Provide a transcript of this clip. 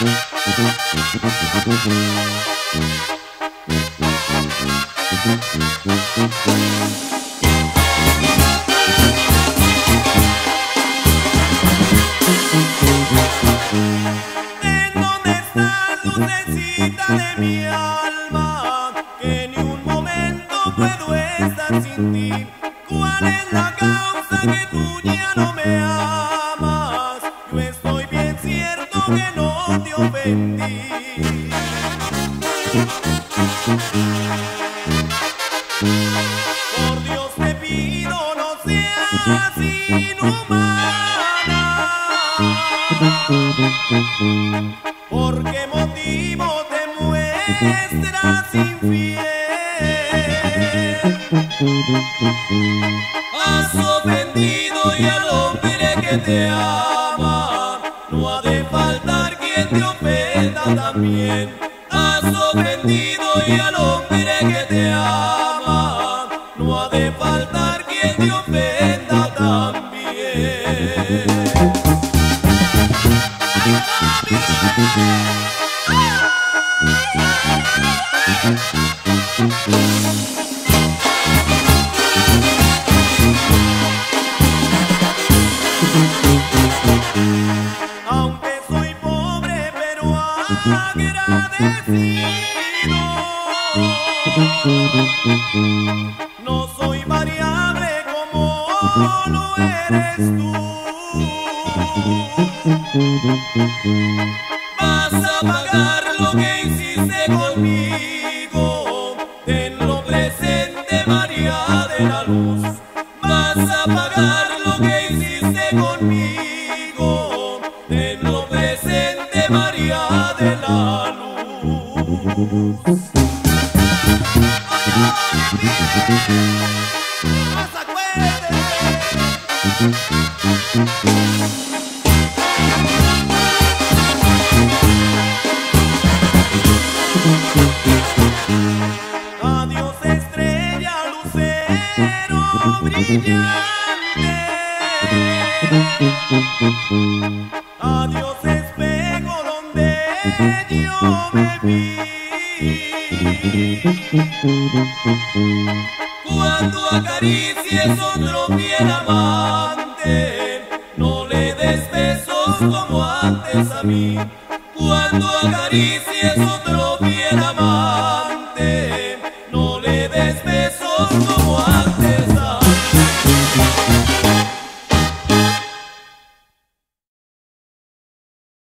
¿En dónde estás, lucecita de mi alma? Que ni un momento puedo estar sin ti. ¿Cuál es la causa que tú ya no me amas? Yo estoy bien cierto que no te ofendí. Por Dios te pido no seas inhumana. ¿Por qué motivo te muestras infiel? Has ofendido y al hombre que te ama no ha de faltar quien te ofenda también. Has ofendido y al hombre que te ama no ha de faltar quien te ofenda también. Aunque soy pobre pero agradecido, no soy variable como lo eres tú. Vas a pagar lo que hiciste conmigo, tenlo presente, María de la Luz. Vas a pagar lo que hiciste conmigo, tenlo presente, María de la Luz. Más acuérdate. Adiós estrella, lucero brillante. Adiós espejo donde yo me vi. Cuando acaricies otro fiel amante, no le des besos como antes a mí. Cuando acaricies otro fiel amante,